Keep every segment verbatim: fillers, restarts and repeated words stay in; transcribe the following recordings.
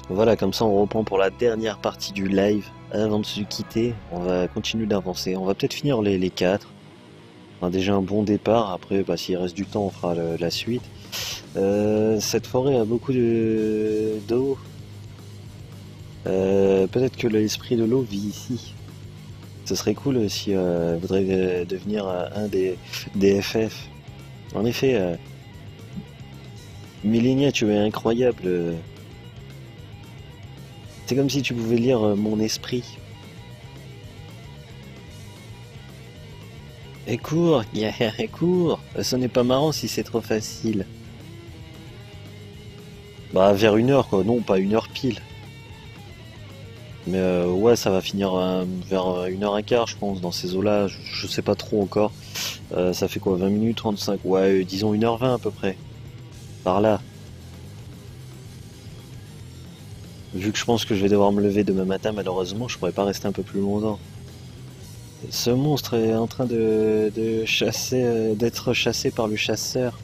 Voilà, comme ça on reprend pour la dernière partie du live. Avant de se quitter, on va continuer d'avancer. On va peut-être finir les, les quatre. Enfin, déjà un bon départ. Après, bah, s'il reste du temps, on fera le- la suite. Euh, cette forêt a beaucoup de d'eau. Euh, peut-être que l'esprit de l'eau vit ici. Ce serait cool si euh, voudrait euh, devenir euh, un des, des F F. En effet, euh, Millenia, tu es incroyable. euh, C'est comme si tu pouvais lire euh, mon esprit. Et cours, yeah, et cours. Ce n'est pas marrant si c'est trop facile. Bah vers une heure quoi, non pas une heure pile. Mais euh, ouais ça va finir euh, vers euh, une heure un quart je pense dans ces eaux-là, je, je sais pas trop encore. Euh, ça fait quoi, vingt minutes, trente-cinq, ouais euh, disons une heure vingt à peu près. Par là. Vu que je pense que je vais devoir me lever demain matin malheureusement, je pourrais pas rester un peu plus longtemps. Ce monstre est en train de, de chasser, euh, d'être chassé par le chasseur.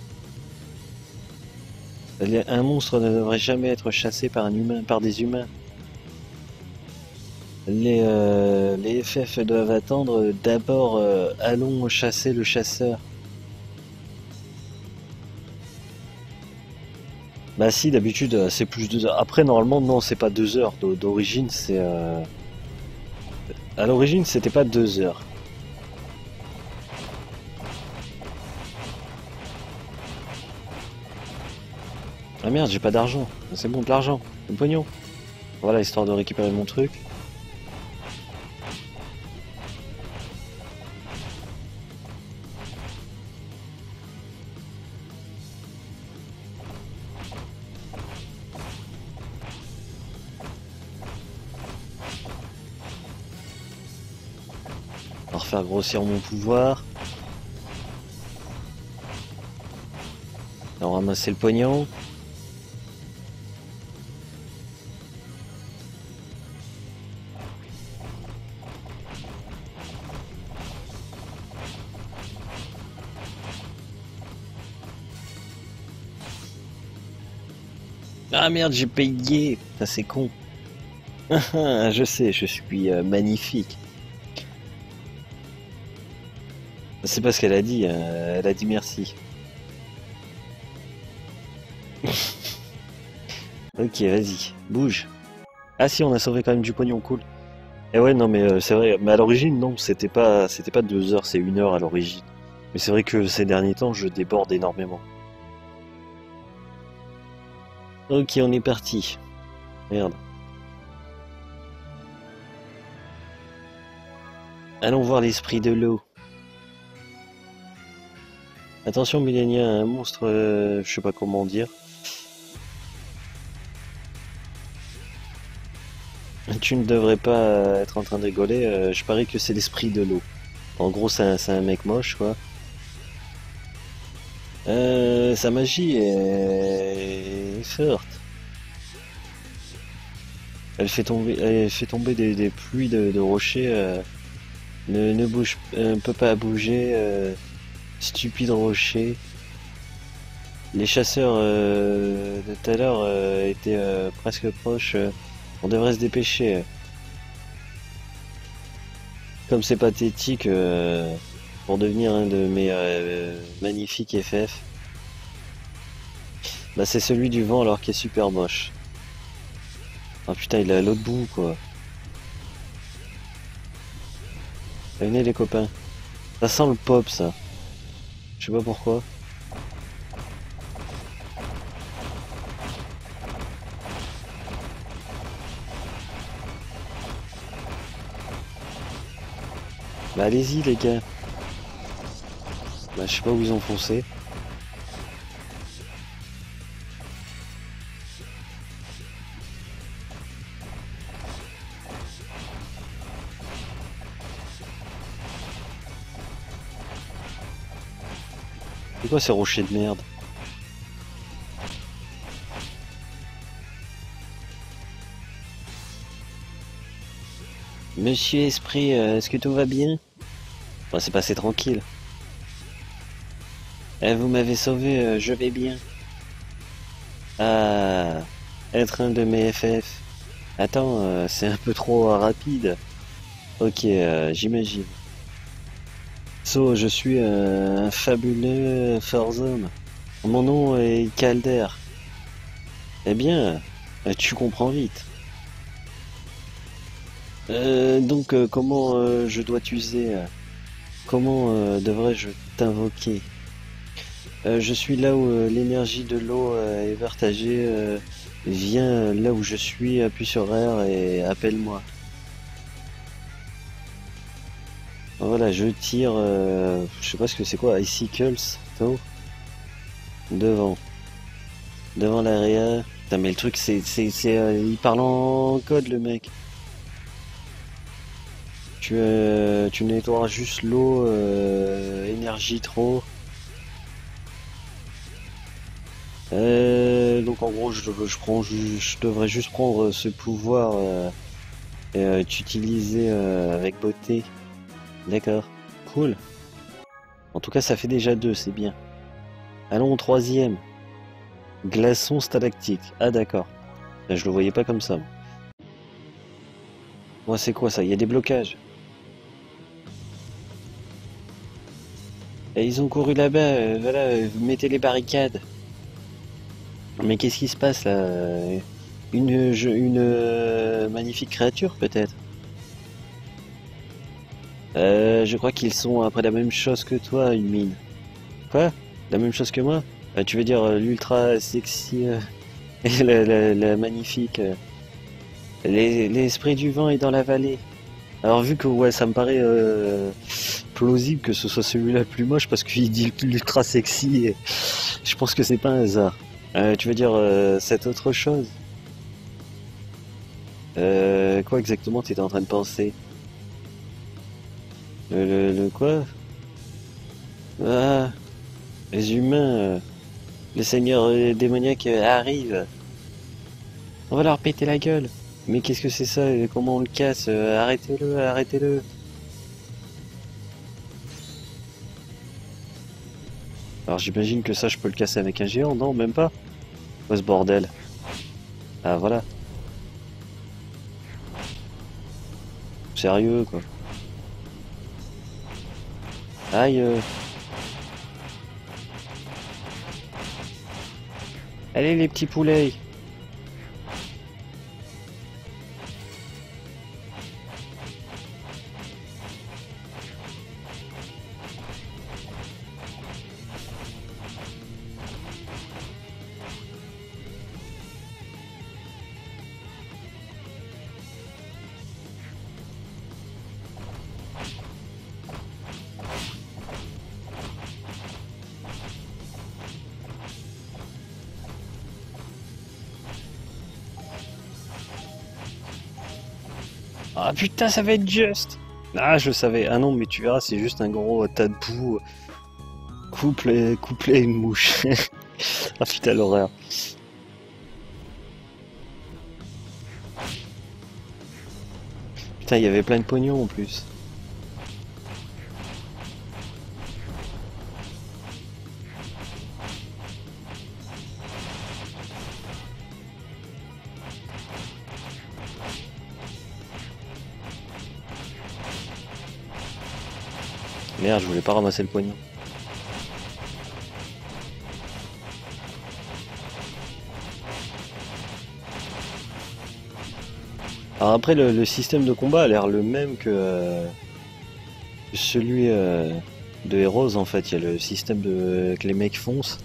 Un monstre ne devrait jamais être chassé par un humain, par des humains. Les, euh, les F F doivent attendre d'abord euh, allons chasser le chasseur. Bah si d'habitude euh, c'est plus deux heures. Après normalement non c'est pas deux heures. D'o- D'origine c'est euh, à l'origine c'était pas deux heures. Ah merde j'ai pas d'argent. C'est bon de l'argent, le pognon. Voilà histoire de récupérer mon truc. On va refaire grossir mon pouvoir. On va ramasser le pognon. Ah merde j'ai payé. Ça c'est con. Je sais je suis euh, magnifique. C'est pas ce qu'elle a dit, euh, elle a dit merci. Ok, vas-y, bouge. Ah si, on a sauvé quand même du pognon, cool. Et ouais, non mais euh, c'est vrai, mais à l'origine, non, c'était pas c'était pas deux heures, c'est une heure à l'origine. Mais c'est vrai que ces derniers temps, je déborde énormément. Ok, on est parti. Merde. Allons voir l'esprit de l'eau. Attention, Millénia, un monstre, euh, je sais pas comment dire. Tu ne devrais pas euh, être en train de rigoler, euh, je parie que c'est l'esprit de l'eau. En gros, c'est un, c'est un mec moche, quoi. Euh, sa magie est forte. Elle fait tomber, elle fait tomber des, des pluies de, de rochers. euh, ne, ne bouge, euh, ne peut pas bouger. euh, stupide rocher. Les chasseurs euh, de tout à l'heure euh, étaient euh, presque proches. euh, on devrait se dépêcher. Comme c'est pathétique euh, pour devenir un de mes euh, magnifiques F F. Bah c'est celui du vent alors qui est super moche. Ah putain il est à l'autre bout quoi. Venez les copains. Ça sent le pop ça. Je sais pas pourquoi. Bah allez-y les gars. Bah je sais pas où ils ont foncé. C'est quoi ces rochers de merde? Monsieur Esprit, euh, est-ce que tout va bien? Enfin, c'est passé tranquille. Eh, vous m'avez sauvé, euh, je vais bien. Ah, être un de mes F F. Attends, euh, c'est un peu trop euh, rapide. Ok, euh, j'imagine. So, je suis euh, un fabuleux Forzone. Mon nom est Calder. Eh bien, euh, tu comprends vite. Euh, donc, euh, comment euh, je dois t'user euh, Comment euh, devrais-je t'invoquer? Euh, Je suis là où euh, l'énergie de l'eau euh, est partagée. Euh, viens euh, là où je suis, appuie sur R et appelle-moi. Voilà, je tire. Euh, je sais pas ce que c'est quoi, Icicles, toi. Devant. Devant l'area. Putain, mais le truc, c'est. c'est, c'est euh, il parle en code, le mec. Tu, euh, tu nettoies juste l'eau, euh, énergie trop. Euh, donc en gros, je, je prends, je, je devrais juste prendre ce pouvoir euh, et euh, t'utiliser euh, avec beauté. D'accord, cool. En tout cas, ça fait déjà deux, c'est bien. Allons au troisième. Glaçon stalactique. Ah d'accord. Ben, je le voyais pas comme ça. Moi, c'est quoi ça? Il y a des blocages. Et ils ont couru là-bas. Euh, voilà, euh, vous mettez les barricades. Mais qu'est-ce qui se passe là? Une, je- une euh, magnifique créature peut-être? Euh, je crois qu'ils sont après la même chose que toi, une mine. Quoi? La même chose que moi? Euh, tu veux dire euh, l'ultra sexy euh, et la, la- la magnifique. euh, les- L'esprit du vent est dans la vallée. Alors vu que ouais, ça me paraît euh, plausible que ce soit celui-là le plus moche parce qu'il dit l'ultra sexy. Et je pense que c'est pas un hasard. Euh, tu veux dire euh, cette autre chose? Euh, quoi exactement t'étais en train de penser? Le, le, le quoi? Ah, les humains, euh, le seigneur euh, démoniaque euh, arrive. On va leur péter la gueule. Mais qu'est-ce que c'est ça? euh, Comment on le casse? Euh, Arrêtez-le, arrêtez-le. Alors j'imagine que ça, je peux le casser avec un géant, non? Même pas? Quoi ce bordel? Ah voilà. Sérieux, quoi. Aïe. euh. Allez les petits poulets. Ah putain, ça va être juste. Ah, je savais. Ah non, mais tu verras, c'est juste un gros tas de boue. Couple, couplé à une mouche. Ah putain, l'horreur. Putain, il y avait plein de pognon en plus. Merde, je voulais pas ramasser le pognon. Alors après, le, le système de combat a l'air le même que euh, celui euh, de Heroes en fait. Il y a le système de que les mecs foncent.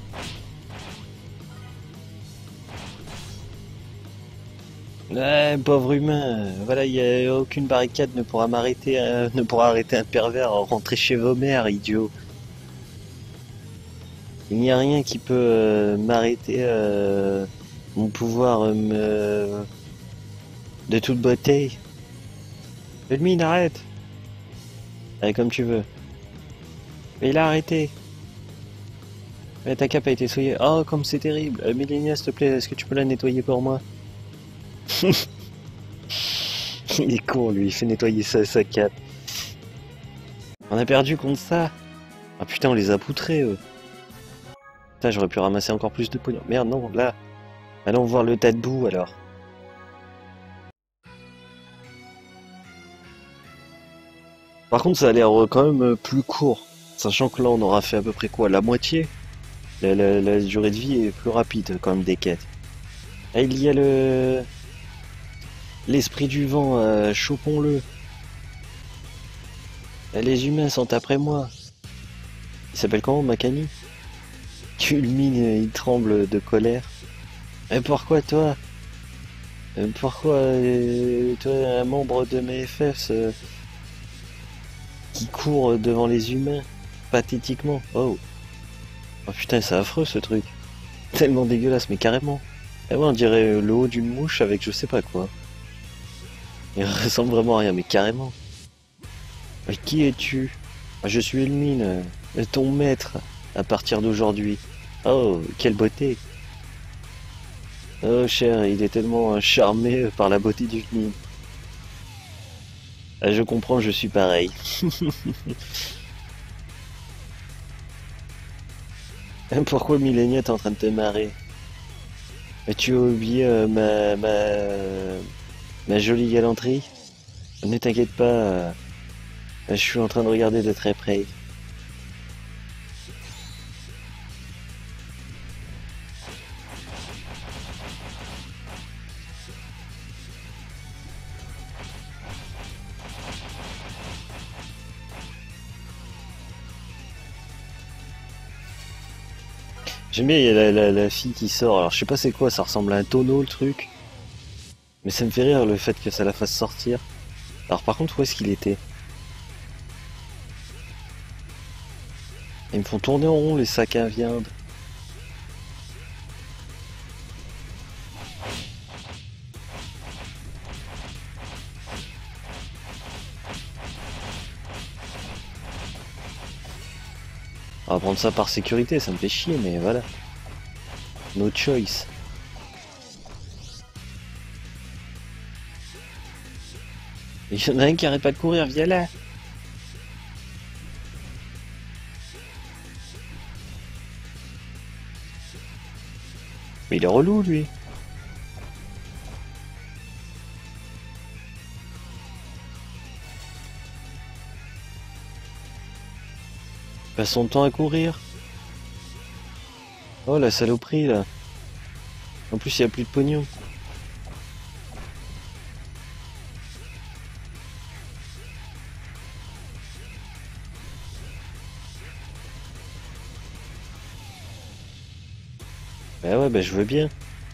Ouais, pauvre humain. Voilà, il y a aucune barricade ne pourra m'arrêter, euh, ne pourra arrêter un pervers. Rentrez chez vos mères, idiot. Il n'y a rien qui peut euh, m'arrêter. Euh, mon pouvoir euh, me de toute beauté. Edmine, arrête. Allez, comme tu veux. Mais il a arrêté. Mais ta cape a été souillée. Oh, comme c'est terrible. Euh, Mélania, s'il te plaît, est-ce que tu peux la nettoyer pour moi? Il est con, lui. Il fait nettoyer sa, sa cape. On a perdu contre ça. Ah putain, on les a poutrés, eux. Putain, j'aurais pu ramasser encore plus de pognon. Merde, non, là. Allons voir le tas de boue alors. Par contre, ça a l'air euh, quand même euh, plus court. Sachant que là, on aura fait à peu près quoi? La moitié? La, la- la durée de vie est plus rapide quand même des quêtes. Ah, il y a le... L'esprit du vent, euh, chopons-le. Ah, les humains sont après moi. Il s'appelle comment, Makani? Culmine, il tremble de colère. Et pourquoi toi? Euh, Pourquoi euh, toi, un membre de mes F F euh, qui court devant les humains, pathétiquement? Oh, oh putain, c'est affreux ce truc. Tellement dégueulasse, mais carrément. Eh ouais, on dirait euh, le haut d'une mouche avec je sais pas quoi. Il ressemble vraiment à rien, mais carrément. Mais qui es-tu? Je suis Elmine, euh, ton maître, à partir d'aujourd'hui. Oh, quelle beauté! Oh cher, il est tellement euh, charmé par la beauté du Elmine. Ah, je comprends, je suis pareil. Pourquoi Millénia t'es en train de te marrer? Tu as oublié euh, ma, ma, ma jolie galanterie? Ne t'inquiète pas, euh, je suis en train de regarder de très près. J'aime bien, il y a la, la, la fille qui sort. Alors je sais pas c'est quoi, ça ressemble à un tonneau le truc. Mais ça me fait rire le fait que ça la fasse sortir. Alors par contre, où est-ce qu'il était? Ils me font tourner en rond les sacs à viande. On va prendre ça par sécurité, ça me fait chier, mais voilà. No choice. Il y en a un qui arrête pas de courir, viens là. Mais il est relou lui. Il passe son temps à courir. Oh la saloperie là. En plus il y a plus de pognon. Bah ouais, bah je veux bien.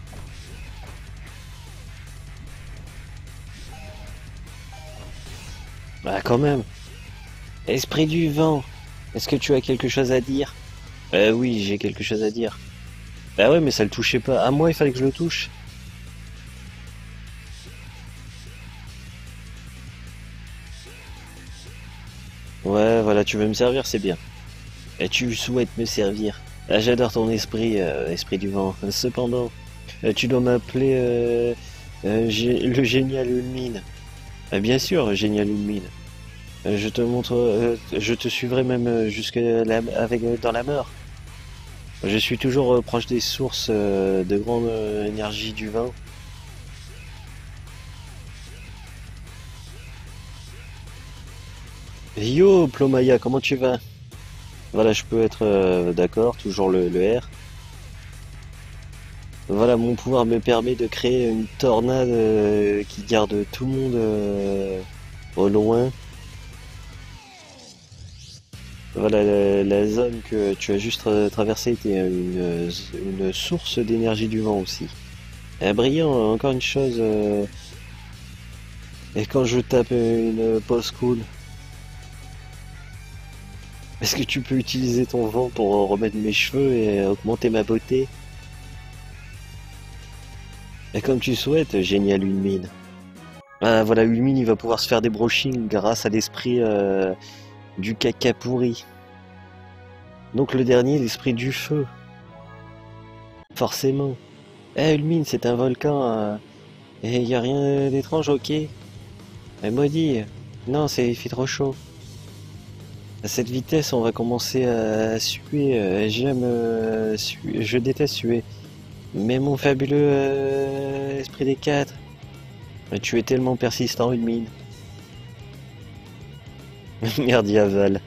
Bah quand même. Esprit du vent, est-ce que tu as quelque chose à dire? Euh oui, j'ai quelque chose à dire. Bah ouais, mais ça le touchait pas. À moi, il fallait que je le touche. Ouais, voilà, tu veux me servir, c'est bien. Et tu souhaites me servir. Ah, j'adore ton esprit, euh, esprit du vent. Cependant, euh, tu dois m'appeler euh, euh, gé- le génial Ulmine. Ah, bien sûr, génial Ulmine. Euh, je te montre, euh, je te suivrai même euh, jusque la, avec euh, dans la mort. Je suis toujours euh, proche des sources euh, de grande euh, énergie du vin. Yo, Plomaya, comment tu vas? Voilà, je peux être euh, d'accord, toujours le, le R. Voilà, mon pouvoir me permet de créer une tornade euh, qui garde tout le monde euh, au loin. Voilà, la, la zone que tu as juste euh, traversée était une, une source d'énergie du vent aussi. Eh, brillant, encore une chose. euh, Et quand je tape une pause cool, est-ce que tu peux utiliser ton vent pour remettre mes cheveux et augmenter ma beauté? Et comme tu souhaites, génial Ulmine. Ah voilà, Ulmine il va pouvoir se faire des brochings grâce à l'esprit euh, du caca pourri. Donc le dernier, l'esprit du feu. Forcément. Eh Ulmine, c'est un volcan. euh, Et y a rien d'étrange, ok? Mais maudit. Non, c'est il fait trop chaud. À cette vitesse, on va commencer à suer. euh, J'aime, euh, suer- je déteste suer. Mais mon fabuleux euh, esprit des quatre, tu es tellement persistant, une mine. Merde, il avale.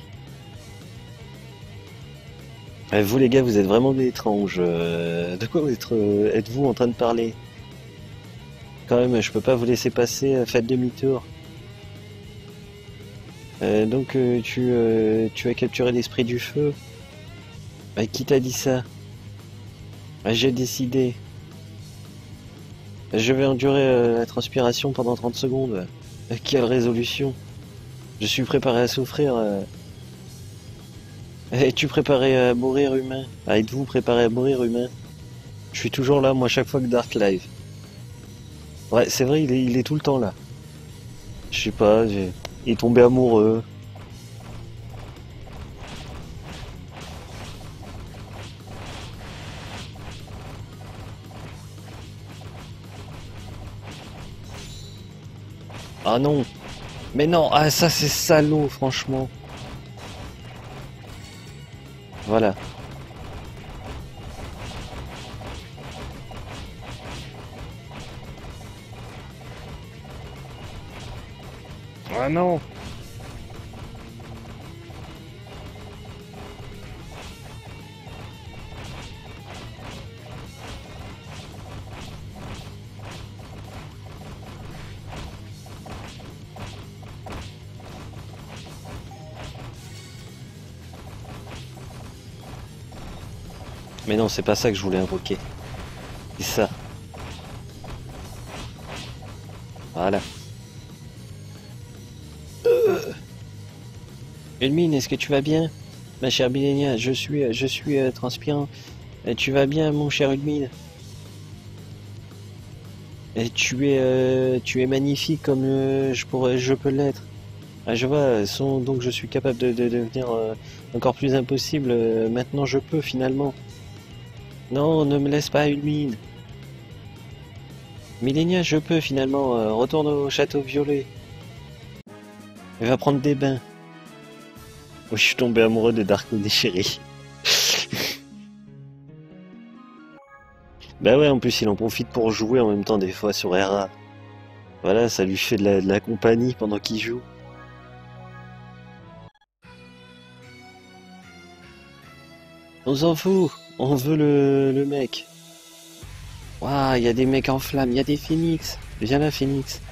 Euh, Vous les gars, vous êtes vraiment des étranges. Euh, de quoi vous êtes, euh, êtes-vous en train de parler? Quand même, je peux pas vous laisser passer, euh, faites demi-tour. Euh, donc euh, tu, euh, tu as capturé l'esprit du feu? Euh, qui t'a dit ça? Euh, J'ai décidé. Je vais endurer euh, la transpiration pendant trente secondes. Euh, quelle résolution! Je suis préparé à souffrir. euh. Es-tu préparé à mourir, humain? Ah, êtes-vous préparé à mourir, humain? Je suis toujours là, moi, chaque fois que Dark Live. Ouais, c'est vrai, il est, il est tout le temps là. Je sais pas, j'ai- il est tombé amoureux. Ah non! Mais non, ah ça c'est salaud, franchement. Voilà. Ah non! Mais non, c'est pas ça que je voulais invoquer. C'est ça. Voilà. Ulmine, est-ce que tu vas bien? Ma chère Milenia, je suis, je suis euh, transpirant. Et tu vas bien, mon cher Ulmine? Et tu es, euh, tu es magnifique comme euh, je pourrais, je peux l'être. Ah, je vois, son- donc je suis capable de, de devenir euh, encore plus impossible. euh, maintenant, je peux finalement. Non, ne me laisse pas, Ulmine. Millénia, je peux finalement. euh, retourne au château violet. Et va prendre des bains. Oh, je suis tombé amoureux de Darko déchiré. Bah ouais, en plus, il en profite pour jouer en même temps des fois sur R A. Voilà, ça lui fait de la, de la compagnie pendant qu'il joue. On s'en fout, on veut le, le mec. Waouh, il y a des mecs en flammes, il y a des phoenix. Viens là, phoenix.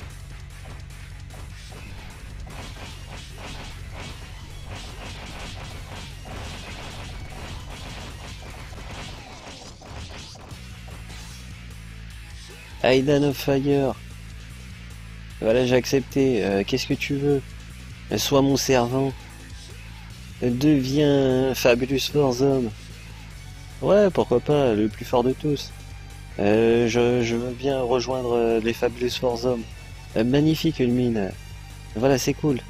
Aidan of Fire. Voilà, j'ai accepté. Euh, Qu'est-ce que tu veux? Euh, Sois mon servant. Euh, Deviens Fabulous Warzone. Ouais, pourquoi pas, le plus fort de tous. Euh, je, je veux bien rejoindre euh, les Fabulous Warzone. Euh, magnifique, Ulmine. Voilà, c'est cool.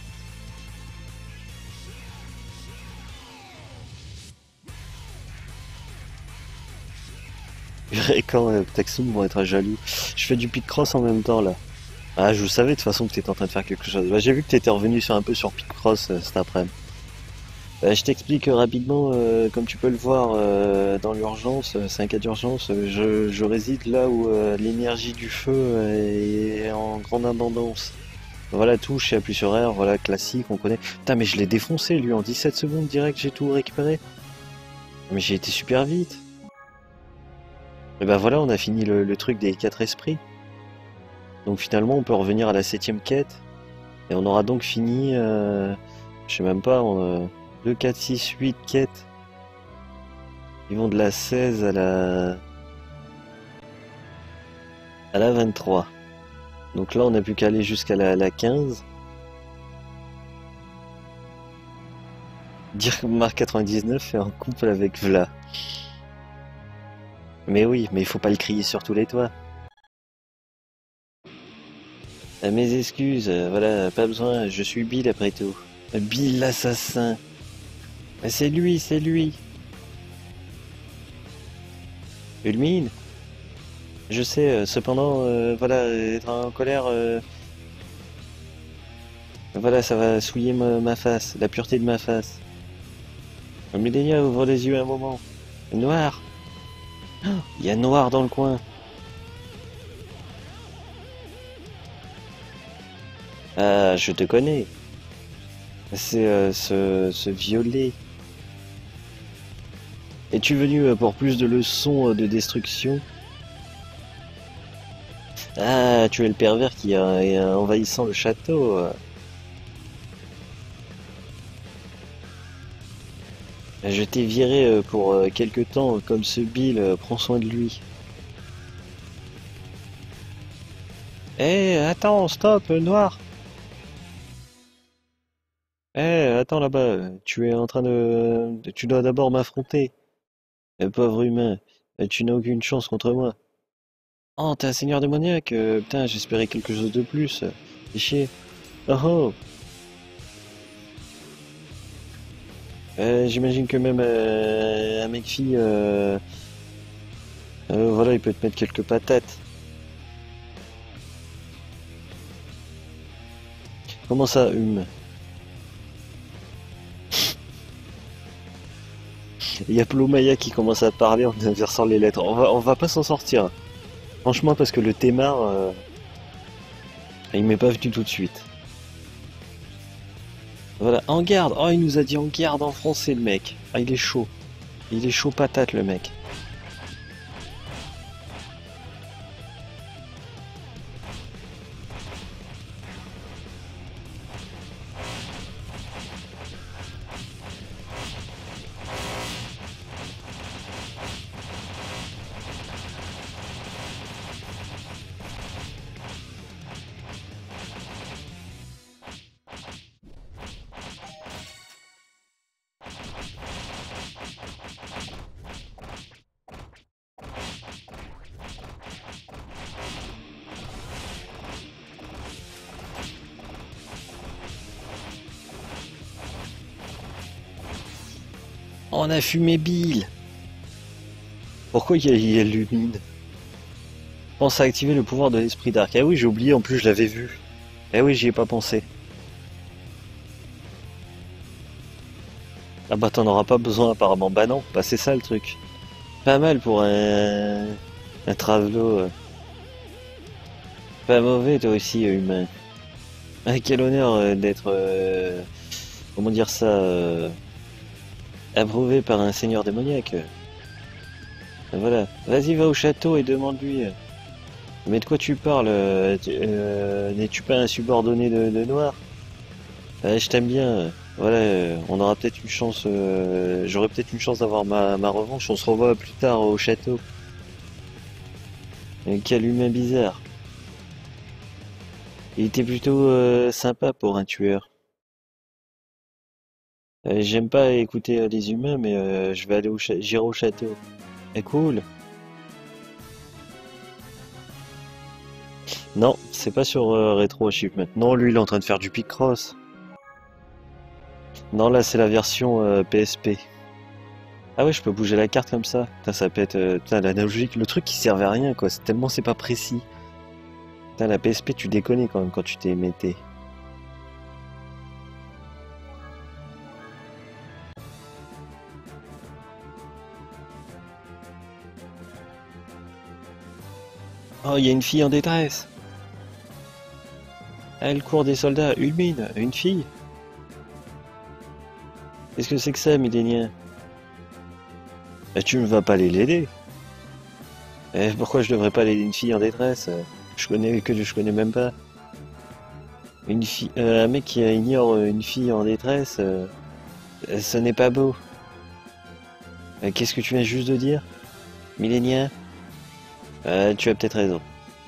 Et quand euh, Texum vont être jaloux. Je fais du Picross en même temps là. Ah, je savais de toute façon que t'étais en train de faire quelque chose. Bah, j'ai vu que t'étais revenu sur un peu sur Picross euh, cet après-midi. Euh, je t'explique euh, rapidement, euh, comme tu peux le voir euh, dans l'urgence, euh, c'est un cas d'urgence. euh, je, je réside là où euh, l'énergie du feu euh, est en grande abondance. Voilà, touche et appuie sur R, voilà, classique, on connaît. Putain, mais je l'ai défoncé lui en dix-sept secondes direct, j'ai tout récupéré. Mais j'ai été super vite. Et bah voilà, on a fini le, le truc des quatre esprits. Donc finalement, on peut revenir à la septième quête. Et on aura donc fini, euh, je sais même pas, on a deux, quatre, six, huit quêtes. Ils vont de la seize à la à la vingt-trois. Donc là, on n'a plus qu'à aller jusqu'à la, la quinze. Dire que Mark quatre-vingt-dix-neuf est en couple avec Vla. Mais oui, mais il faut pas le crier sur tous les toits. À mes excuses, euh, voilà, pas besoin, je suis Bill après tout. Bill l'assassin. Ah, c'est lui, c'est lui. Ulmine? Je sais, euh, cependant, euh, voilà, être en colère, euh, voilà, ça va souiller ma, ma face, la pureté de ma face. Millénia, ouvre les yeux un moment. Noir. Il y a noir dans le coin. Ah, je te connais. C'est euh, ce, ce violet. Es-tu venu euh, pour plus de leçons euh, de destruction? Ah, tu es le pervers qui a- est euh, envahissant le château. euh. Je t'ai viré euh, pour euh, quelque temps, comme ce Bill, euh, prends soin de lui. Eh, attends, stop, euh, noir. Eh, attends là-bas, euh, tu es en train de... de- Tu dois d'abord m'affronter. Eh, pauvre humain, eh, tu n'as aucune chance contre moi. Oh, t'es un seigneur démoniaque, euh, putain, j'espérais quelque chose de plus. Fais chier. Oh oh. Euh, j'imagine que même euh, un mec-fille, euh, euh, voilà, il peut te mettre quelques patates. Comment ça, hume? Il y a Plomaya qui commence à parler en inversant les lettres. On va, on va pas s'en sortir. Franchement, parce que le Thémar, euh, il m'est pas venu tout de suite. Voilà, en garde. Oh, il nous a dit en garde en français, le mec. Ah, il est chaud. Il est chaud patate, le mec. On a fumé Bill. Pourquoi il, il illumine? Pense à activer le pouvoir de l'esprit d'arc. Ah oui, j'ai oublié, en plus je l'avais vu. Eh oui, j'y ai pas pensé. Ah bah t'en auras pas besoin apparemment. Bah non, bah c'est ça le truc. Pas mal pour un, un travelot. euh. Pas mauvais toi aussi, euh, humain. Ah, quel honneur euh, d'être, euh, comment dire ça, euh, approuvé par un seigneur démoniaque. Voilà. Vas-y, va au château et demande-lui. euh, Mais de quoi tu parles? euh, tu- euh, N'es-tu pas un subordonné de, de Noir? Ouais, je t'aime bien. euh, Voilà, euh, on aura peut-être une chance. euh, J'aurai peut-être une chance d'avoir ma, ma revanche. On se revoit plus tard au château. Euh, Quel humain bizarre. Il était plutôt euh, sympa pour un tueur. Euh, J'aime pas écouter euh, les humains, mais euh, je vais aller au cha- j'irai au château. Eh, cool. Non, c'est pas sur euh, Retro Achievement. Non, lui, il est en train de faire du Picross. Non, là, c'est la version euh, P S P. Ah ouais, je peux bouger la carte comme ça. Putain, ça peut être... euh, putain, l'analogique, le truc qui servait à rien, quoi. C'est tellement c'est pas précis. Putain, la P S P, tu déconnes quand même quand tu t'es émetté. Oh, il y a une fille en détresse. Elle court des soldats. Une mine, une fille. Qu'est-ce que c'est que ça, millénien? Eh, tu ne vas pas aller l'aider. Eh, pourquoi je devrais pas aider une fille en détresse? euh, Je connais que je connais même pas. Une fille, euh, un mec qui ignore une fille en détresse, euh, ce n'est pas beau. Euh, Qu'est-ce que tu viens juste de dire, millénien? Euh, tu as peut-être raison.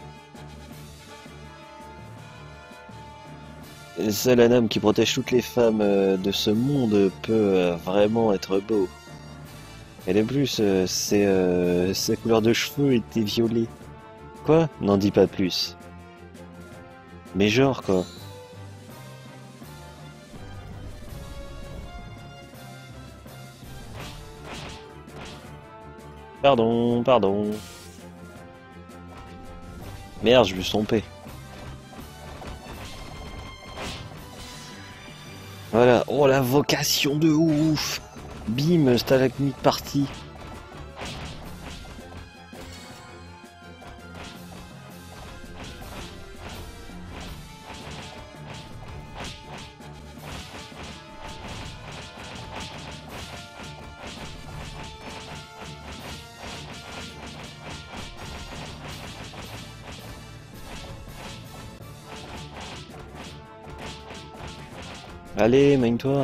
Seul un homme qui protège toutes les femmes euh, de ce monde peut euh, vraiment être beau. Et de plus, euh, ses, euh, sa couleur de cheveux était violet. Quoi? N'en dis pas plus. Mais genre quoi. Pardon, pardon. Merde, je me suis trompé. Voilà. Oh la vocation de ouf. Bim, stalagmite partie. Allez, mène-toi.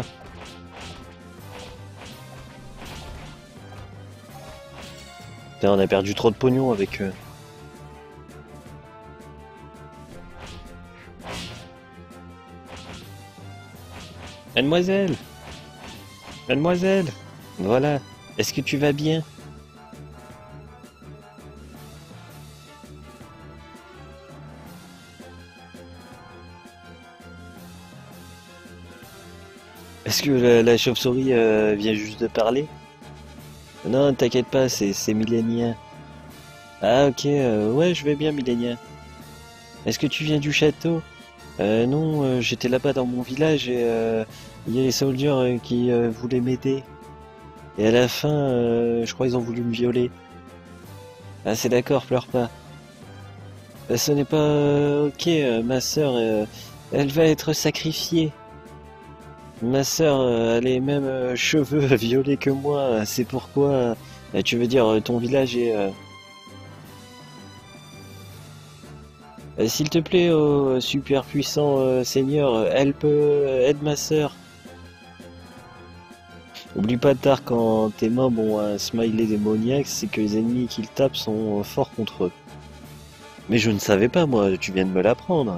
Putain, on a perdu trop de pognon avec eux. Mademoiselle! Mademoiselle! Voilà. Est-ce que tu vas bien? Est-ce que la, la chauve-souris euh, vient juste de parler? Non, t'inquiète pas, c'est c'est Millénia. Ah ok, euh, ouais, je vais bien Millénia. Est-ce que tu viens du château? Euh, non, euh, j'étais là-bas dans mon village et euh, il y a les soldiers euh, qui euh, voulaient m'aider. Et à la fin, euh, je crois ils ont voulu me violer. Ah c'est d'accord, pleure pas. Euh, ce n'est pas euh, ok, euh, ma sœur, euh, elle va être sacrifiée. Ma sœur, euh, elle est même euh, cheveux violets que moi, c'est pourquoi... euh, tu veux dire, euh, ton village est... euh, euh, S'il te plaît, oh, super puissant euh, seigneur, euh, help, euh, aide ma sœur. Oublie pas tard quand tes mobs ont un smiley démoniaque, c'est que les ennemis qu'ils tapent sont euh, forts contre eux. Mais je ne savais pas moi, tu viens de me l'apprendre.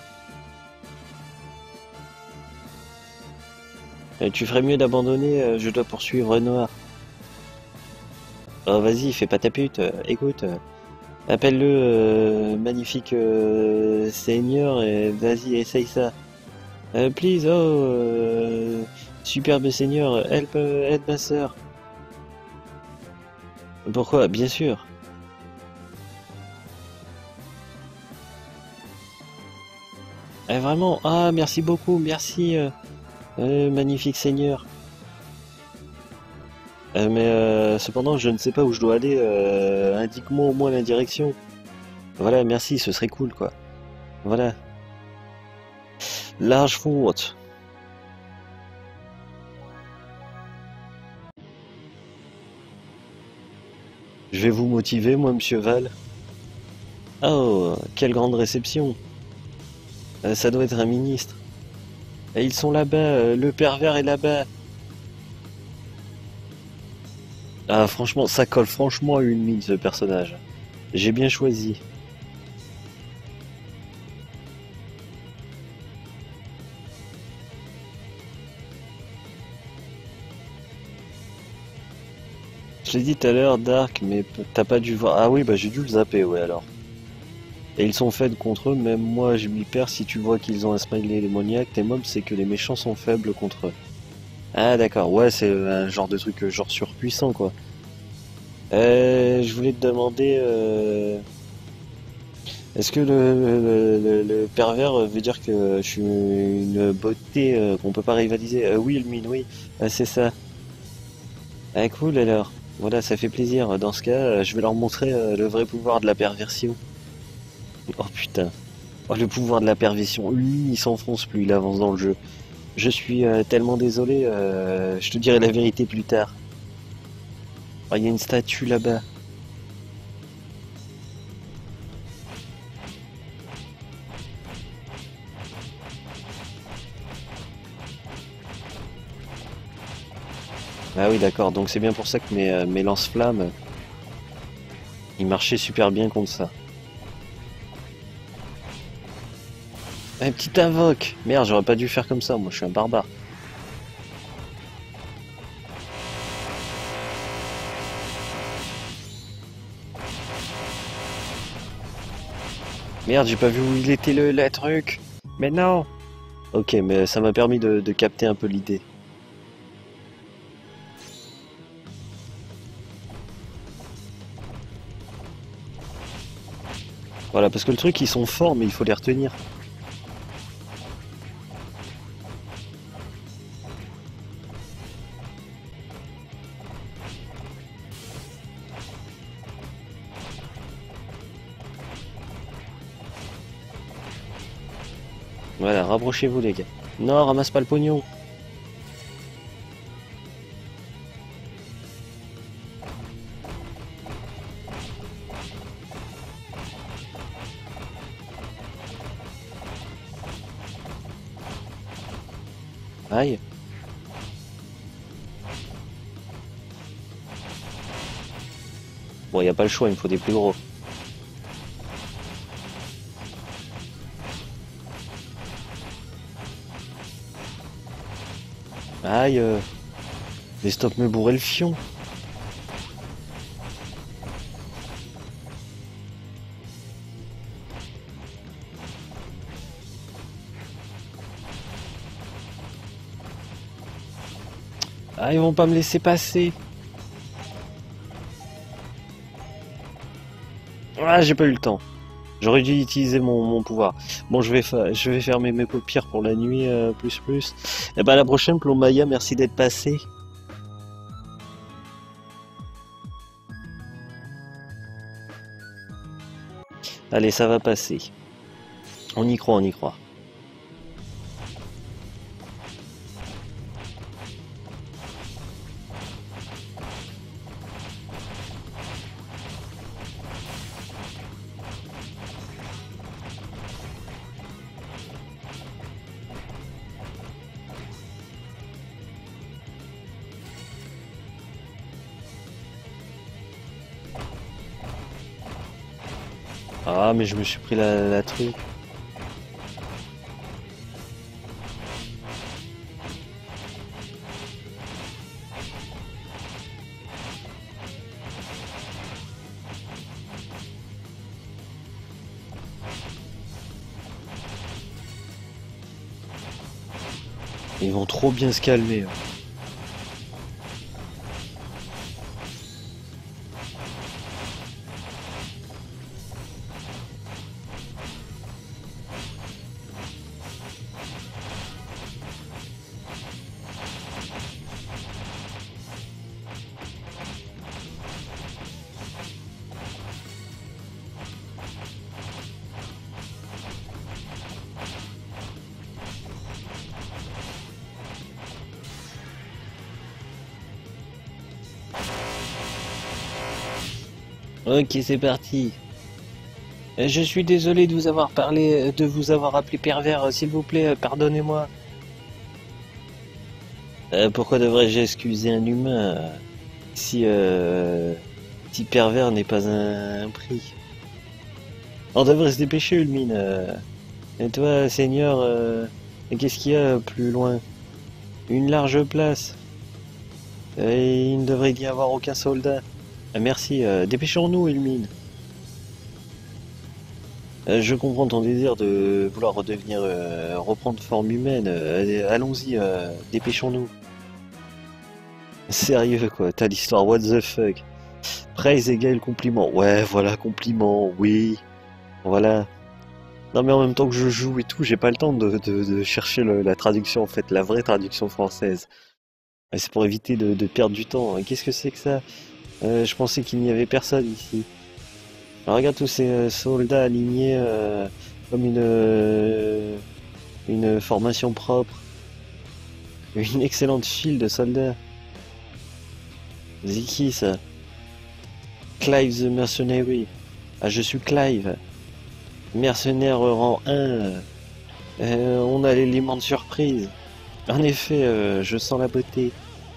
Euh, tu ferais mieux d'abandonner, euh, je dois poursuivre Noir. Oh vas-y, fais pas ta pute, euh, écoute. euh, Appelle-le euh, magnifique euh, seigneur et vas-y, essaye ça. Euh, please, oh, euh, superbe seigneur, help, euh, aide ma sœur. Pourquoi? Bien sûr. Eh, vraiment? Ah, merci beaucoup, merci, euh, euh, magnifique seigneur. Euh, mais euh, cependant, je ne sais pas où je dois aller. Euh, indique-moi au moins la direction. Voilà, merci, ce serait cool, quoi. Voilà. Large faute. Je vais vous motiver, moi, monsieur Val. Oh, quelle grande réception. Euh, ça doit être un ministre. Et ils sont là-bas, euh, le pervers est là-bas. Ah, franchement, ça colle franchement à une mine, ce personnage. J'ai bien choisi. Je l'ai dit tout à l'heure, Dark, mais p- t'as pas dû voir. Ah oui, bah j'ai dû le zapper, ouais, alors. Et ils sont faibles contre eux, même moi je m'y perds si tu vois qu'ils ont un smiley démoniaque. Tes mobs, c'est que les méchants sont faibles contre eux. Ah d'accord, ouais, c'est un genre de truc euh, genre surpuissant, quoi. Euh, je voulais te demander, euh, est-ce que le, le, le- le pervers veut dire que je suis une beauté euh, qu'on peut pas rivaliser? Euh, oui, le mine, oui, Ah, c'est ça. Ah cool alors. Voilà, ça fait plaisir. Dans ce cas, euh, je vais leur montrer euh, le vrai pouvoir de la perversion. Oh putain. Oh, le pouvoir de la perversion. Lui, il s'enfonce plus, il avance dans le jeu. Je suis euh, tellement désolé, euh, je te dirai la vérité plus tard. Oh, il y a une statue là-bas. Ah oui, d'accord, donc c'est bien pour ça que mes, euh, mes lance-flammes, ils marchaient super bien contre ça. Un petit invoque! Merde, j'aurais pas dû faire comme ça, moi je suis un barbare. Merde, j'ai pas vu où il était le, le truc. Mais non! Ok, mais ça m'a permis de, de capter un peu l'idée. Voilà, parce que le truc, ils sont forts, mais il faut les retenir. Voilà, rapprochez-vous les gars. Non, ramasse pas le pognon. Aïe. Bon, y a pas le choix, il me faut des plus gros. Aïe. euh, Mais stop me bourrer le fion. Ah, ils vont pas me laisser passer. Ah, j'ai pas eu le temps. J'aurais dû utiliser mon, mon pouvoir. Bon, je vais, fa- je vais fermer mes paupières pour la nuit, euh, plus plus. Et bah, à la prochaine, Plombaya, merci d'être passé. Allez, ça va passer. On y croit, on y croit. Ah, mais je me suis pris la, la truc. Ils vont trop bien se calmer. Ok, c'est parti. Euh, Je suis désolé de vous avoir parlé, de vous avoir appelé pervers. euh, S'il vous plaît, euh, pardonnez-moi. Euh, pourquoi devrais-je excuser un humain euh, si, euh, si pervers n'est pas un, un prix? On devrait se dépêcher, Ulmine. euh. Et toi, Seigneur, euh, qu'est-ce qu'il y a plus loin? Une large place. Et il ne devrait y avoir aucun soldat. Ah, merci, euh, dépêchons-nous, Ulmine. Euh, je comprends ton désir de vouloir redevenir, euh, reprendre forme humaine. Euh, allons-y, euh, dépêchons-nous. Sérieux quoi, t'as l'histoire what the fuck. Praise égale compliment. Ouais, voilà, compliment, oui. Voilà. Non mais en même temps que je joue et tout, j'ai pas le temps de, de- de chercher le- la traduction en fait, la vraie traduction française. Et c'est pour éviter de, de perdre du temps. Qu'est-ce que c'est que ça? Euh, je pensais qu'il n'y avait personne ici. Alors, regarde tous ces euh, soldats alignés euh, comme une, euh, une formation propre. Une excellente file de soldats. C'est qui ça? Clive the Mercenary. Ah, je suis Clive. Mercenaire rang un. Euh, on a l'élément de surprise. En effet, euh, je sens la beauté.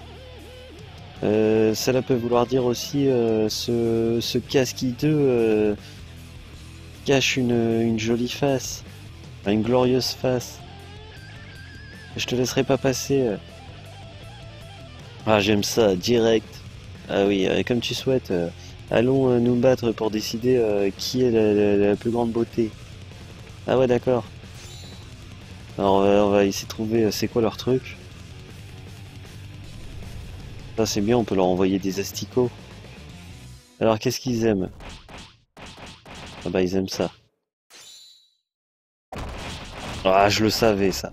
Euh, cela peut vouloir dire aussi euh, ce, ce casque hideux euh, cache une, une jolie face. Une glorieuse face. Je te laisserai pas passer. Ah, j'aime ça, direct. Ah oui, euh, comme tu souhaites. euh, allons euh, nous battre pour décider euh, qui est la, la- la plus grande beauté. Ah ouais, d'accord. Alors on va, on va essayer de trouver euh, c'est quoi leur truc. Ça c'est bien, on peut leur envoyer des asticots. Alors qu'est-ce qu'ils aiment? Ah bah ils aiment ça. Ah, je le savais ça.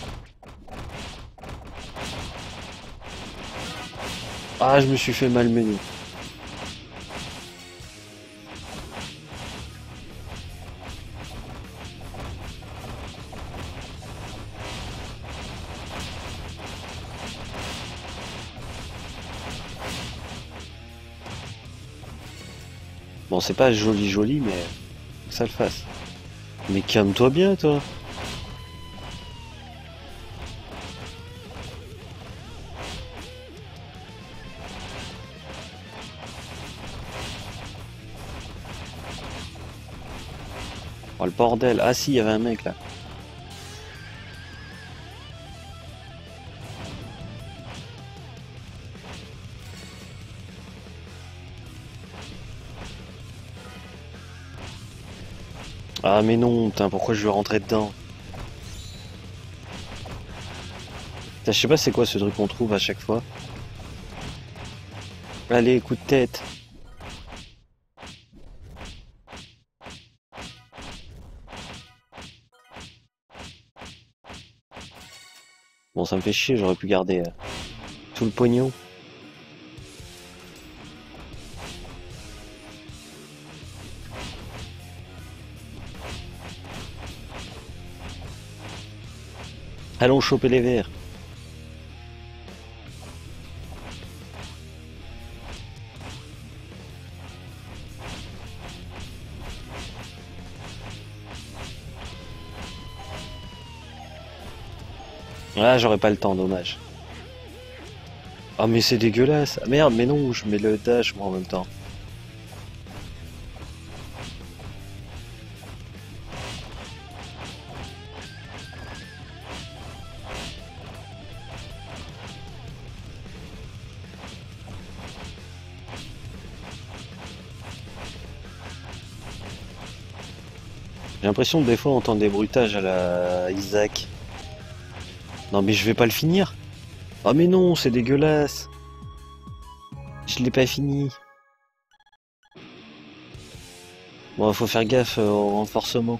Ah, je me suis fait malmener. Bon, c'est pas joli joli, mais faut que ça le fasse. Mais calme-toi bien, toi. Oh le bordel. Ah si, il y avait un mec là. Ah mais non, putain, pourquoi je veux rentrer dedans? Putain, je sais pas c'est quoi ce truc qu'on trouve à chaque fois. Allez, coup de tête. Bon, ça me fait chier, j'aurais pu garder euh, tout le pognon. Allons choper les verres. Ah, j'aurais pas le temps, dommage. Ah, mais c'est dégueulasse. Ah, merde, mais non, je mets le dash moi en même temps. J'ai l'impression que des fois on entend des bruitages à la Isaac. Non, mais je vais pas le finir. Ah, mais non, c'est dégueulasse. Je l'ai pas fini. Bon, faut faire gaffe euh, au renforcement.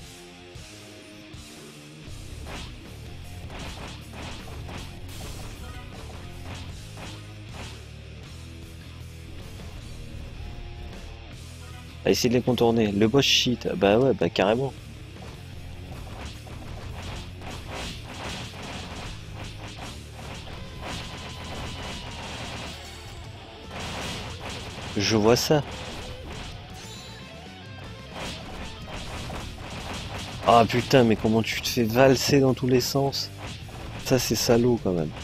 À essayer de les contourner. Le boss shit. Bah ouais, bah carrément. Je vois ça. Ah putain, mais comment tu te fais valser dans tous les sens? Ça, c'est salaud quand même.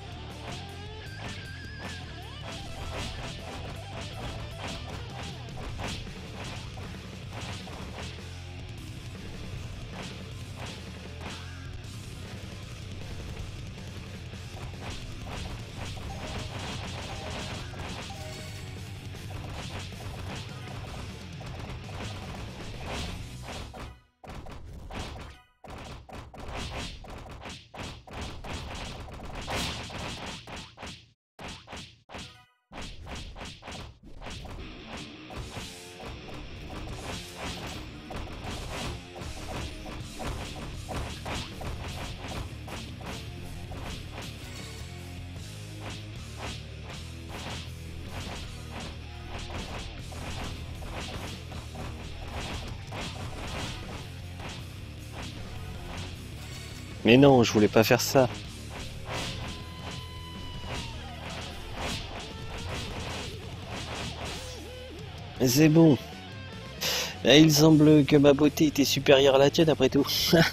Mais non, je voulais pas faire ça. Mais c'est bon. Là, il semble que ma beauté était supérieure à la tienne après tout.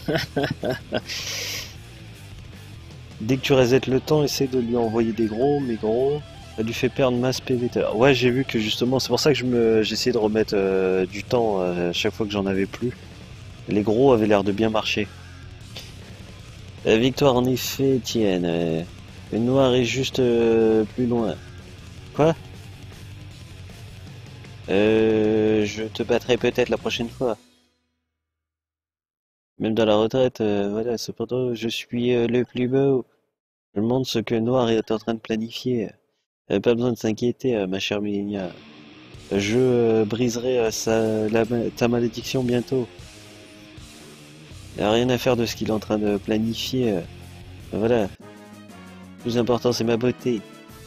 Dès que tu resettes le temps, essaie de lui envoyer des gros, mais gros. Ça lui fait perdre masse P V. Ouais, j'ai vu que justement, c'est pour ça que je me, j'essayais de remettre euh, du temps euh, à chaque fois que j'en avais plus. Les gros avaient l'air de bien marcher. La victoire en effet tienne. Euh, le noir est juste euh, plus loin. Quoi? Euh, je te battrai peut-être la prochaine fois. Même dans la retraite, euh, voilà, cependant, je suis euh, le plus beau. Je me demande ce que Noir est en train de planifier. Euh, pas besoin de s'inquiéter, euh, ma chère Milenia. Je euh, briserai euh, sa, la, ta malédiction bientôt. Il n'y a rien à faire de ce qu'il est en train de planifier. euh. Voilà. Le plus important, c'est ma beauté.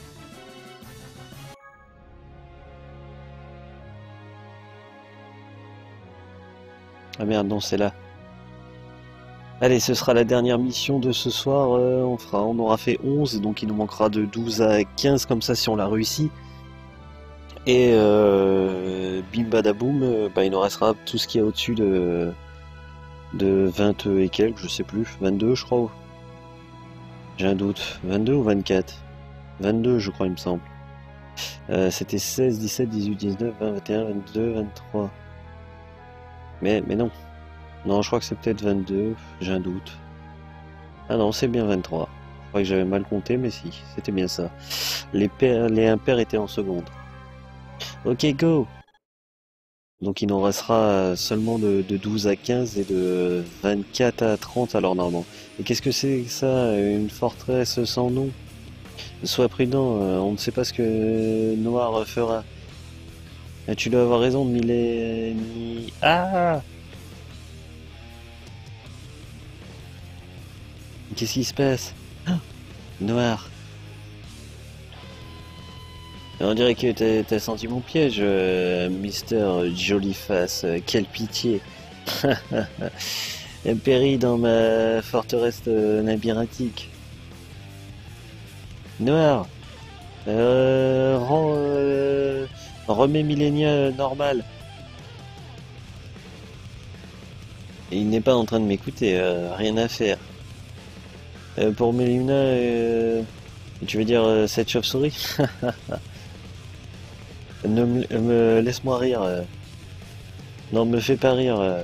Ah merde, non, c'est là. Allez, ce sera la dernière mission de ce soir. Euh, on fera, on aura fait onze, donc il nous manquera de douze à quinze comme ça si on l'a réussi. Et euh, bim badaboum, euh, bah, il nous restera tout ce qui est au-dessus de, de vingt et quelques, je sais plus, vingt-deux je crois. J'ai un doute, vingt-deux ou vingt-quatre? vingt-deux je crois il me semble. Euh, C'était seize, dix-sept, dix-huit, dix-neuf, vingt, vingt et un, vingt-deux, vingt-trois. Mais, mais non. Non, je crois que c'est peut-être vingt-deux, j'ai un doute. Ah non, c'est bien vingt-trois. Je crois que j'avais mal compté, mais si, c'était bien ça. Les pairs, les impairs étaient en seconde. Ok, go! Donc il nous restera seulement de, de douze à quinze et de vingt-quatre à trente alors normalement. Et qu'est-ce que c'est que ça? Une forteresse sans nom? Sois prudent, euh, on ne sait pas ce que Noir fera. Et tu dois avoir raison, Millet... Mi- Ah! Qu'est-ce qui se passe? Ah, Noir. On dirait que t'as t'as senti mon piège, euh, Mister Joliface. Euh, Quelle pitié. Un péri dans ma forteresse euh, labyrinthique. Noir, euh, rends, euh, remets Millenia normal. Et il n'est pas en train de m'écouter, euh, rien à faire. Euh, pour Millenia, euh, tu veux dire euh, cette chauve-souris? Ne me, me- laisse-moi rire. euh. Non, me fais pas rire. euh.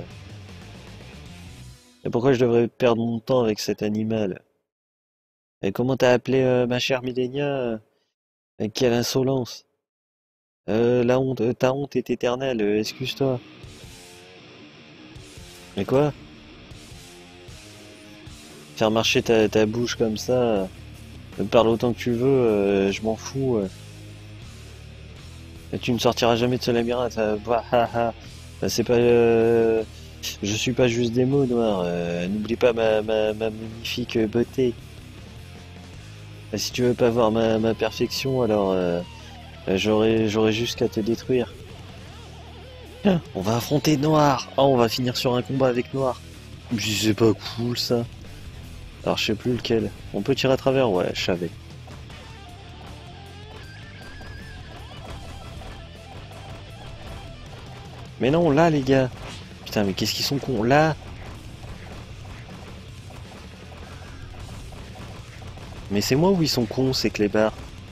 Et pourquoi je devrais perdre mon temps avec cet animal? Et comment t'as appelé euh, ma chère Millenia? euh Et quelle insolence! Euh, la honte, euh, ta honte est éternelle, euh, excuse-toi. Mais quoi? Faire marcher ta, ta bouche comme ça, euh, parle autant que tu veux, euh, je m'en fous. euh. Et tu ne sortiras jamais de ce labyrinthe. euh, bah, ah, ah. Bah, c'est pas, euh, je suis pas juste des mots noirs. euh, N'oublie pas ma, ma, ma magnifique beauté. Et si tu veux pas voir ma, ma perfection, alors euh, euh, j'aurais j'aurais juste qu'à te détruire. Tiens, on va affronter Noir. Ah, on va finir sur un combat avec Noir. C'est pas cool ça. Alors je sais plus lequel. On peut tirer à travers? Ouais, je savais. Mais non, là les gars. Putain, mais qu'est-ce qu'ils sont cons. Là. Mais c'est moi où ils sont cons, ces clébards.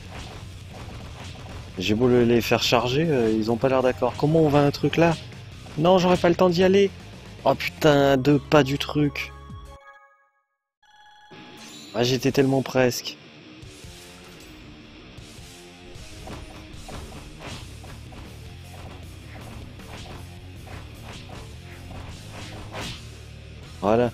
J'ai beau le- les faire charger, euh, ils ont pas l'air d'accord. Comment on va à un truc là? Non, j'aurais pas le temps d'y aller. Oh putain, deux pas du truc. Ah, j'étais tellement presque. Voilà.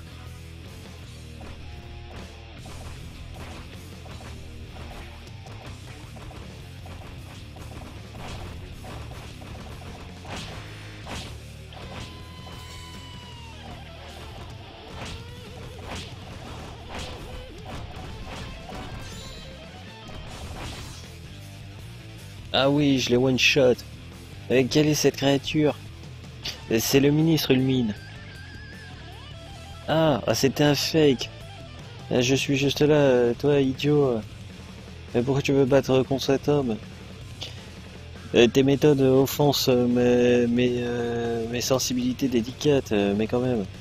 Ah oui, je l'ai one shot. Euh, quelle est cette créature? Euh, C'est le ministre Ulmine. Ah, ah, c'était un fake. Euh, Je suis juste là, euh, toi idiot. Mais pourquoi tu veux battre contre cet homme? Euh, tes méthodes offensent euh, mes, mes, euh, mes sensibilités délicates, euh, mais quand même.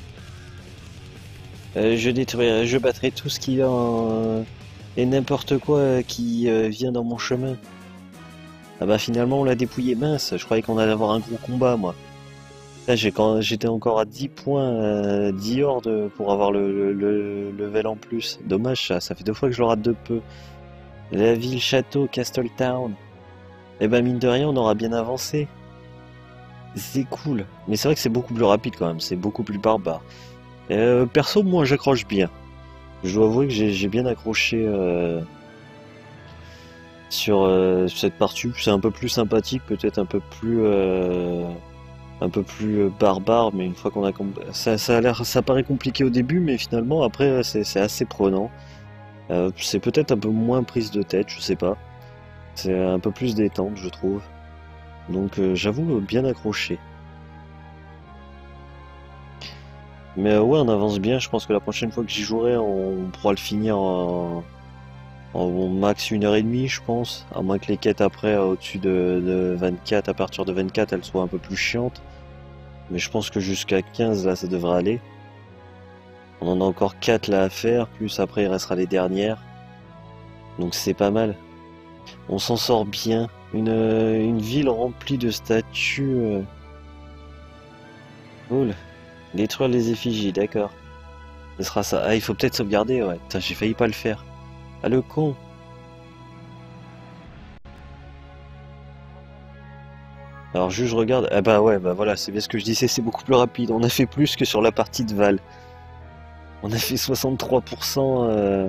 Euh, je détruirai, je battrai tout ce qui en, et n'importe quoi qui euh, vient dans mon chemin. Ah bah finalement on l'a dépouillé, mince, je croyais qu'on allait avoir un gros combat moi. Là j'ai quand j'étais encore à dix points, euh, dix hordes pour avoir le, le, le level en plus. Dommage ça, ça fait deux fois que je le rate de peu. La ville château, Castletown. Eh ben mine de rien on aura bien avancé. C'est cool. Mais c'est vrai que c'est beaucoup plus rapide quand même, c'est beaucoup plus barbare. Euh, perso moi j'accroche bien. Je dois avouer que j'ai j'ai bien accroché euh, sur euh, cette partie. C'est un peu plus sympathique, peut-être un peu plus euh, un peu plus euh, barbare, mais une fois qu'on a com- ça, ça a l'air, ça paraît compliqué au début, mais finalement après euh, c'est c'est assez prenant. Euh, c'est peut-être un peu moins prise de tête, je sais pas. C'est un peu plus détente, je trouve. Donc euh, j'avoue euh, bien accroché. Mais euh, ouais, on avance bien. Je pense que la prochaine fois que j'y jouerai, on pourra le finir en En max une heure et demie, je pense. À moins que les quêtes après, euh, au-dessus de, de vingt-quatre, à partir de vingt-quatre, elles soient un peu plus chiantes. Mais je pense que jusqu'à quinze, là, ça devrait aller. On en a encore quatre là à faire, plus après il restera les dernières. Donc c'est pas mal. On s'en sort bien. Une, une ville remplie de statues. euh, Cool. Détruire les effigies, d'accord. Ce sera ça. Ah, il faut peut-être sauvegarder, ouais. Putain, j'ai failli pas le faire. Ah, le con. Alors, juste, je regarde. Ah bah ouais, bah voilà, c'est bien ce que je disais, c'est beaucoup plus rapide. On a fait plus que sur la partie de Val. On a fait soixante-trois pour cent euh,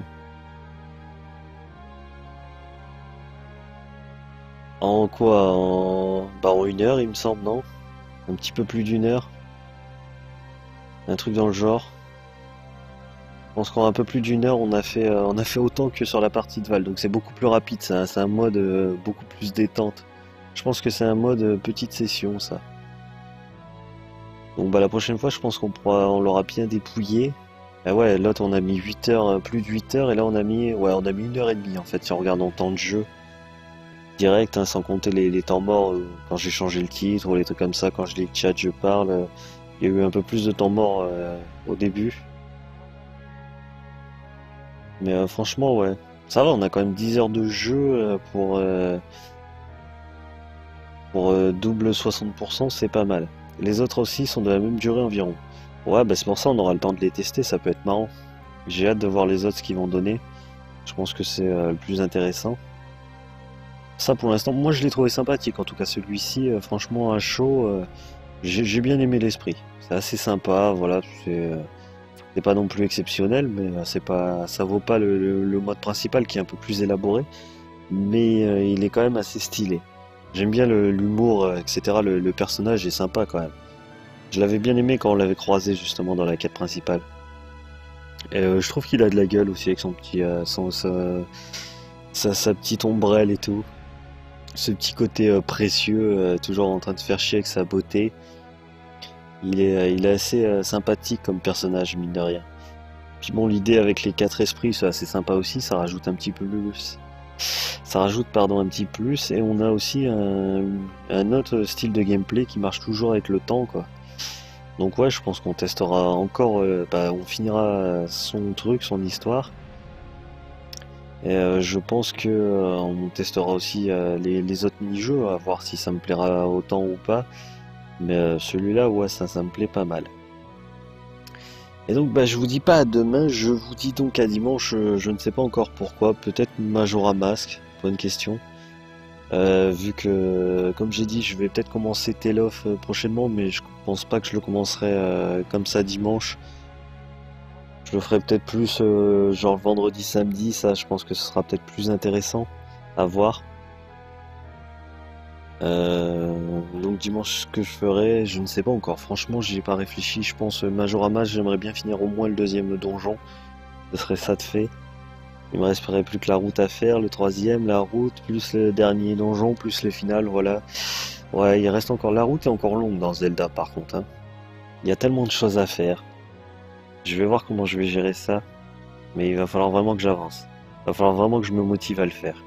en quoi? En... Bah, en une heure, il me semble, non? Un petit peu plus d'une heure. Un truc dans le genre. Je pense qu'en un peu plus d'une heure, on a fait, euh, on a fait autant que sur la partie de Val. Donc c'est beaucoup plus rapide, ça. C'est un mode euh, beaucoup plus détente. Je pense que c'est un mode euh, petite session, ça. Donc bah la prochaine fois, je pense qu'on pourra, on l'aura bien dépouillé. Ah ouais, l'autre on a mis huit heures, euh, plus de huit heures, et là on a mis, ouais, on a mis une heure et demie en fait, si on regarde en temps de jeu. Direct, hein, sans compter les, les temps morts, euh, quand j'ai changé le titre, ou les trucs comme ça, quand je lis le chat, je parle. euh, Il y a eu un peu plus de temps mort euh, au début. Mais euh, franchement, ouais. Ça va, on a quand même dix heures de jeu euh, pour, euh, pour euh, double soixante pour cent, c'est pas mal. Les autres aussi sont de la même durée environ. Ouais, bah c'est pour ça on aura le temps de les tester, ça peut être marrant. J'ai hâte de voir les autres ce qu'ils vont donner. Je pense que c'est euh, le plus intéressant. Ça pour l'instant, moi je l'ai trouvé sympathique en tout cas celui-ci, euh, franchement à chaud, euh, j'ai j'ai bien aimé l'esprit. C'est assez sympa, voilà, c'est euh, c'est pas non plus exceptionnel, mais euh, c'est pas, ça vaut pas le, le- le mode principal qui est un peu plus élaboré, mais euh, il est quand même assez stylé. J'aime bien le- l'humour, euh, et cetera. Le, le personnage est sympa quand même. Je l'avais bien aimé quand on l'avait croisé justement dans la quête principale. Et euh, je trouve qu'il a de la gueule aussi avec son petit, euh, son, sa, sa, sa petite ombrelle et tout. Ce petit côté euh, précieux, euh, toujours en train de faire chier avec sa beauté. Il est, euh, il est assez euh, sympathique comme personnage, mine de rien. Puis bon, l'idée avec les quatre esprits, c'est assez sympa aussi, ça rajoute un petit peu plus. Ça rajoute, pardon, un petit plus, et on a aussi un, un autre style de gameplay qui marche toujours avec le temps, quoi. Donc ouais, je pense qu'on testera encore, euh, bah, on finira son truc, son histoire. Et euh, je pense que euh, on testera aussi euh, les, les autres mini-jeux, à voir si ça me plaira autant ou pas. Mais euh, celui-là, ouais, ça, ça me plaît pas mal. Et donc, bah, je vous dis pas à demain, je vous dis donc à dimanche, je, je ne sais pas encore pourquoi, peut-être Majora Mask, bonne question. Euh, vu que, comme j'ai dit, je vais peut-être commencer Tale of euh, prochainement, mais je pense pas que je le commencerai euh, comme ça dimanche. Je le ferai peut-être plus euh, genre le vendredi, samedi, ça je pense que ce sera peut-être plus intéressant à voir. Euh, donc dimanche ce que je ferai, je ne sais pas encore, franchement j'y ai pas réfléchi, je pense euh, Majorama, j'aimerais bien finir au moins le deuxième donjon, ce serait ça de fait. Il me resterait plus que la route à faire, le troisième, la route, plus le dernier donjon, plus le final, voilà. Ouais, il reste encore, la route est encore longue dans Zelda par contre, hein. Il y a tellement de choses à faire. Je vais voir comment je vais gérer ça, mais il va falloir vraiment que j'avance. Il va falloir vraiment que je me motive à le faire.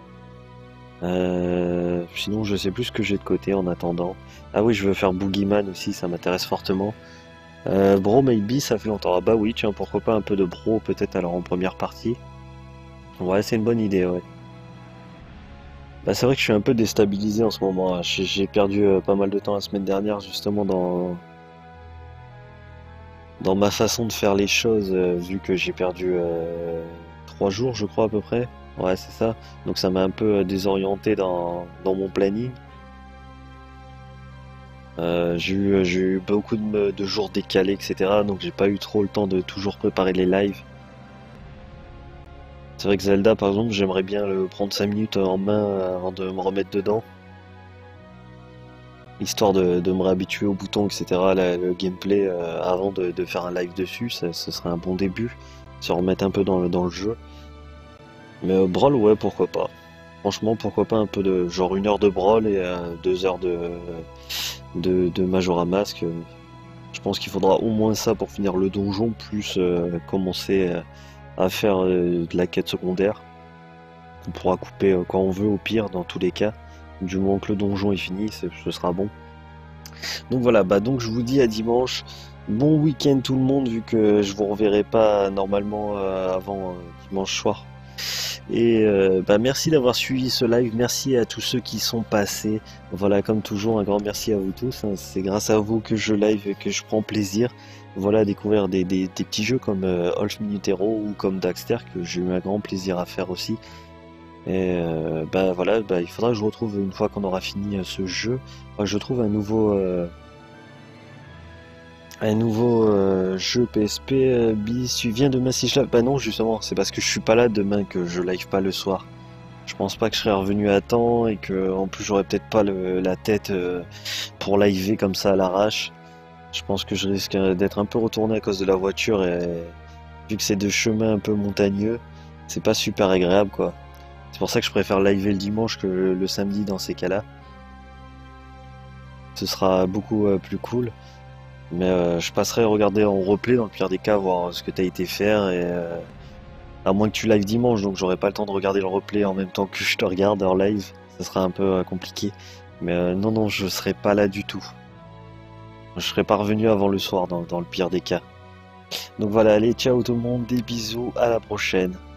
Euh, sinon, je sais plus ce que j'ai de côté en attendant. Ah oui, je veux faire Boogeyman aussi, ça m'intéresse fortement. Euh, Bro, maybe, ça fait longtemps. Ah bah oui, tiens, pourquoi pas un peu de Bro, peut-être alors en première partie. Ouais, c'est une bonne idée, ouais. Bah c'est vrai que je suis un peu déstabilisé en ce moment, hein. J'ai j'ai perdu euh, pas mal de temps la semaine dernière justement dans dans ma façon de faire les choses, euh, vu que j'ai perdu euh, trois jours, je crois à peu près. Ouais, c'est ça. Donc ça m'a un peu euh, désorienté dans, dans mon planning. Euh, j'ai eu, euh, j'ai eu beaucoup de, me- de jours décalés, et cetera. Donc j'ai pas eu trop le temps de toujours préparer les lives. C'est vrai que Zelda, par exemple, j'aimerais bien le prendre cinq minutes en main euh, avant de me remettre dedans, histoire de, de me réhabituer aux boutons, et cetera. la- le gameplay euh, avant de, de faire un live dessus, ça, ce serait un bon début, se remettre un peu dans le, dans le jeu. Mais euh, Brawl, ouais, pourquoi pas. Franchement, pourquoi pas un peu de genre une heure de Brawl et euh, deux heures de, de, de Majora Mask. euh. Je pense qu'il faudra au moins ça pour finir le donjon, plus euh, commencer euh, à faire euh, de la quête secondaire. On pourra couper euh, quand on veut, au pire, dans tous les cas. Du moment que le donjon est fini, c'est- ce sera bon. Donc voilà, bah donc je vous dis à dimanche. Bon week-end tout le monde, vu que je vous reverrai pas normalement euh, avant euh, dimanche soir. Et euh, bah, merci d'avoir suivi ce live, merci à tous ceux qui sont passés. Voilà, comme toujours, un grand merci à vous tous, hein. C'est grâce à vous que je live et que je prends plaisir. Voilà, à découvrir des, des, des petits jeux comme euh, Wolf Minutero ou comme Daxter que j'ai eu un grand plaisir à faire aussi. Et euh, bah voilà, bah, il faudra que je retrouve une fois qu'on aura fini euh, ce jeu, faudra que je trouve un nouveau euh, un nouveau euh, jeu P S P. Euh, bis, tu viens demain si je live? Bah non, justement, c'est parce que je suis pas là demain que je live pas le soir. Je pense pas que je serai revenu à temps et que en plus j'aurais peut-être pas le, la tête euh, pour liver comme ça à l'arrache. Je pense que je risque euh, d'être un peu retourné à cause de la voiture et vu que c'est de chemins un peu montagneux, c'est pas super agréable quoi. C'est pour ça que je préfère liver le dimanche que le, le samedi dans ces cas-là. Ce sera beaucoup euh, plus cool. Mais euh, je passerai regarder en replay dans le pire des cas, voir ce que t'as été faire et euh, à moins que tu live dimanche, donc j'aurai pas le temps de regarder le replay en même temps que je te regarde en live, ça sera un peu euh, compliqué. Mais euh, non, non, je serai pas là du tout. Je serai pas revenu avant le soir dans, dans le pire des cas. Donc voilà, allez, ciao tout le monde, des bisous, à la prochaine.